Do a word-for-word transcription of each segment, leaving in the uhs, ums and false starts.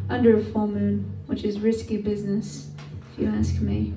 under a full moon, which is risky business, if you ask me.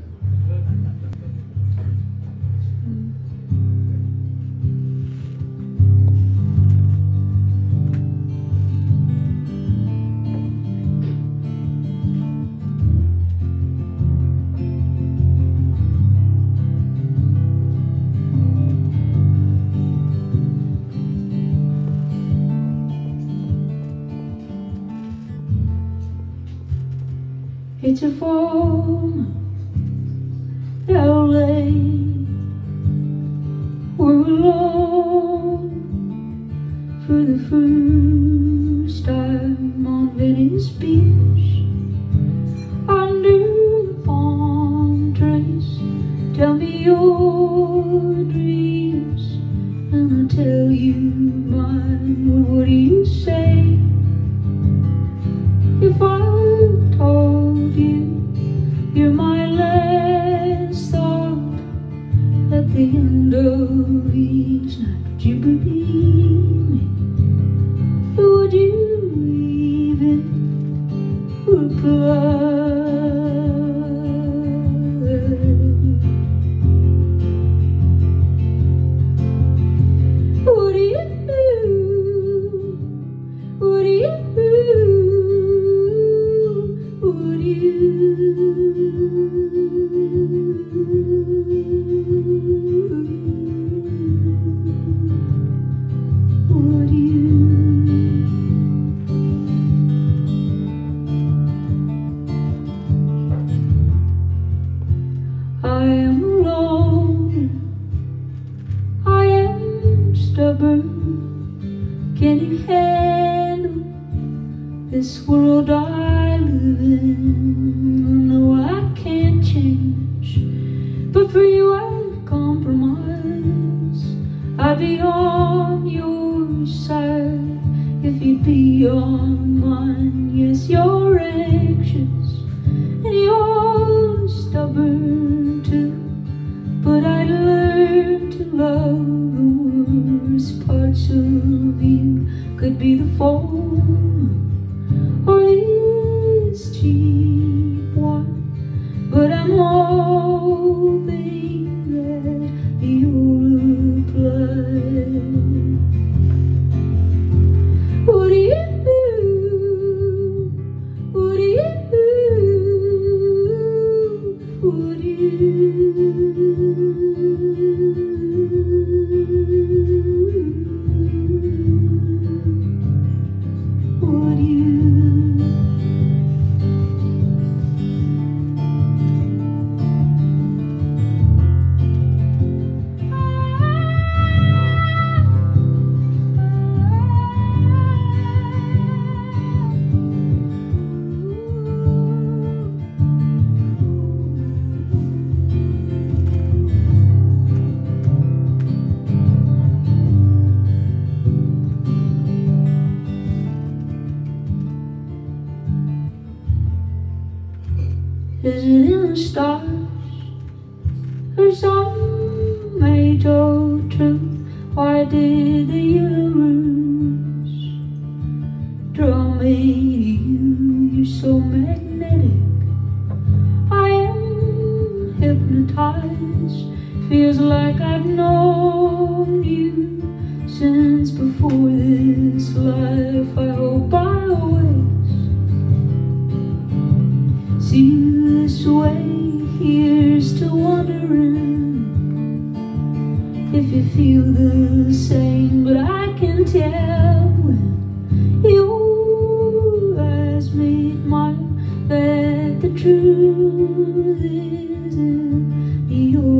It's a former L A. We're alone for the first time on Venice Beach, under the palm trees. Tell me your dreams and I'll tell you mine. Well, what do you say if I told you you're my last thought at the end of each night? Would you believe me? Would you even reply? Would you? Would you? Would you? Would you? I am alone, I am stubborn. Can you handle this world I live in? No, I can't change, but for you I'd compromise. I'd be on your side if you'd be on mine. Yes, you're anxious and you're stubborn too, but I'd learn to love the worst parts of you. Could be the foam or this cheap one, but I'm hoping that you'll reply. Would you? Would you? Would you? Would you? Is it in the stars or some age-old truth? Why did the universe draw me to you? You're so magnetic, I am hypnotized. Feels like I've known you since before this life. I hope I always see you this way. Here's to wondering if you feel the same, but I can tell when your eyes meet mine that the truth is in your